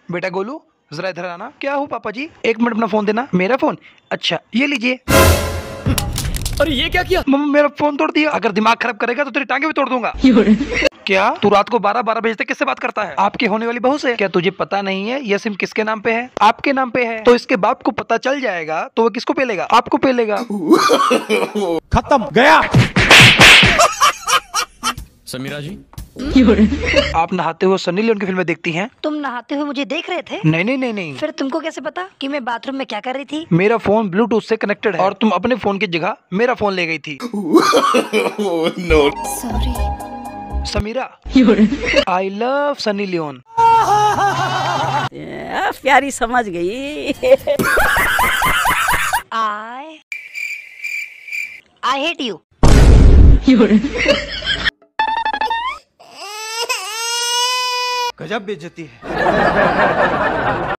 बेटा गोलू जरा इधर आना। क्या हो पापा जी? 1 मिनट अपना फोन देना। मेरा फोन? अच्छा ये लीजिए। अरे ये क्या किया? मम्मा मेरा फोन तोड़ दिया। अगर दिमाग खराब करेगा तो तेरी टांगे भी तोड़ दूंगा। क्या तू रात को 12-12 बजे तक किससे बात करता है? आपकी होने वाली बहू से। क्या तुझे पता नहीं है यह सिम किसके नाम पे है? आपके नाम पे है। तो इसके बाप को पता चल जाएगा तो वो किसको पेलेगा? आपको पेलेगा। खत्म गया। समीरा जी आप नहाते हुए सनी लियोन की फिल्में देखती हैं? तुम नहाते हुए मुझे देख रहे थे? नहीं नहीं नहीं नहीं। फिर तुमको कैसे पता कि मैं बाथरूम में क्या कर रही थी? मेरा फोन ब्लूटूथ से कनेक्टेड है और तुम अपने फोन की जगह मेरा फोन ले गई थी। Sorry Sameera I love Sunny Leone. प्यारी समझ गई। I hate you. गजब बेइज्जती है।